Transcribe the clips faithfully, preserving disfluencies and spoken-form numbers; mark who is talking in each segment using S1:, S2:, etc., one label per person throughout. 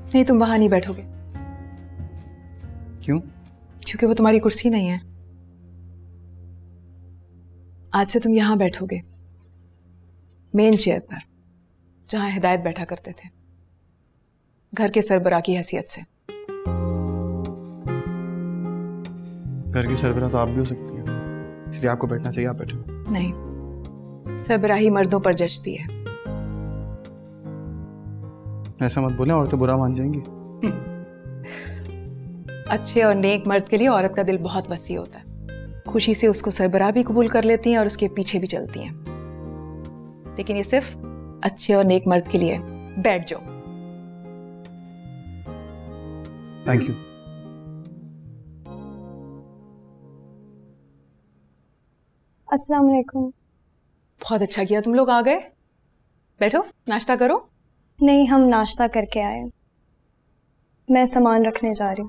S1: नहीं, तुम वहां नहीं बैठोगे।
S2: क्यों?
S1: क्योंकि वो तुम्हारी कुर्सी नहीं है। आज से तुम यहां बैठोगे, मेन चेयर पर, जहां हिदायत बैठा करते थे, घर के सरबराह की हैसियत से।
S2: घर की सरबराह तो आप भी हो सकती हैं, इसलिए आपको बैठना चाहिए, आप बैठो।
S1: नहीं, सरबराही मर्दों पर जचती है।
S2: ऐसा मत बोलें, औरतें बुरा मान जाएंगी।
S1: अच्छे और नेक मर्द के लिए औरत का दिल बहुत वसी होता है। खुशी से उसको सरबराह भी कबूल कर लेती हैं और उसके पीछे भी चलती हैं। लेकिन ये सिर्फ अच्छे और नेक मर्द के लिए। बैठ जाओ।
S2: Thank you.
S3: अस्सलाम वालेकुम।
S1: बहुत अच्छा किया तुम लोग आ गए। बैठो, नाश्ता करो।
S3: नहीं, हम नाश्ता करके आए। मैं सामान रखने जा रही हूँ।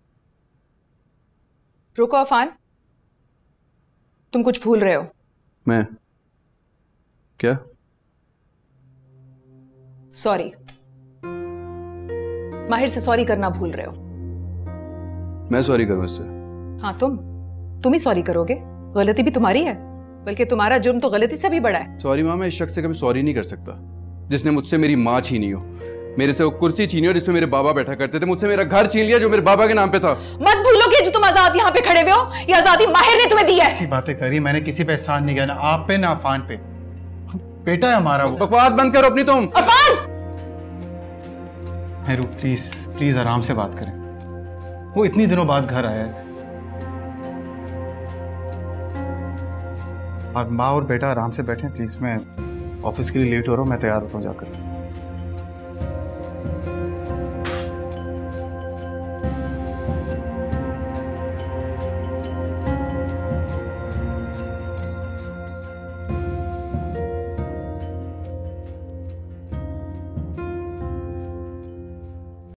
S1: रुको अफान, तुम कुछ भूल रहे हो।
S2: मैं? क्या?
S1: सॉरी। माहिर से सॉरी करना भूल रहे हो।
S2: मैं सॉरी करूं इससे?
S1: हाँ, तुम तुम ही सॉरी करोगे। गलती भी तुम्हारी है, बल्कि तुम्हारा जुर्म तो गलती से भी बड़ा है।
S2: सॉरी माँ, मैं इस शख्स से कभी सॉरी नहीं कर सकता जिसने मुझसे मेरी माँ छीनी हो, मेरे से वो कुर्सी छीनी हो जिसमें मेरे बाबा बैठा करते थे, मुझसे मेरा घर छीन लिया जो मेरे बाबा के नाम पे था।
S1: मत भूलो कि जो तुम आजाद यहाँ पे खड़े हुए हो, ये आजादी माहिर ने तुम्हें दी है।
S4: ऐसी बातें करी, मैंने किसी पे एहसान नहीं किया, ना आप पे ना अफान पे। बेटा है हमारा वो।
S2: बकवास बंद करो अपनी तुम।
S1: अफान!
S4: मेरू प्लीज प्लीज आराम से बात करें। वो इतनी दिनों बाद घर आया है और माँ और बेटा आराम से बैठे। प्लीज, मैं ऑफिस के लिए लेट हो रहा हूँ, मैं तैयार होता हूँ जाकर।